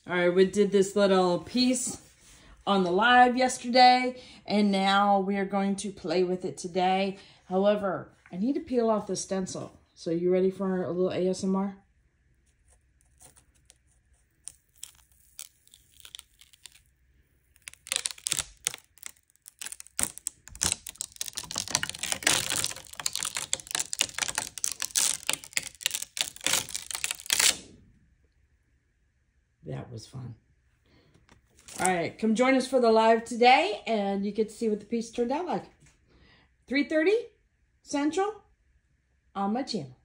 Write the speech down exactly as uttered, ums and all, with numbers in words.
All right, we did this little piece on the live yesterday, and now we are going to play with it today. However, I need to peel off the stencil. So you ready for a little A S M R? That was fun. All right, come join us for the live today, and you get to see what the piece turned out like. three thirty Central on my channel.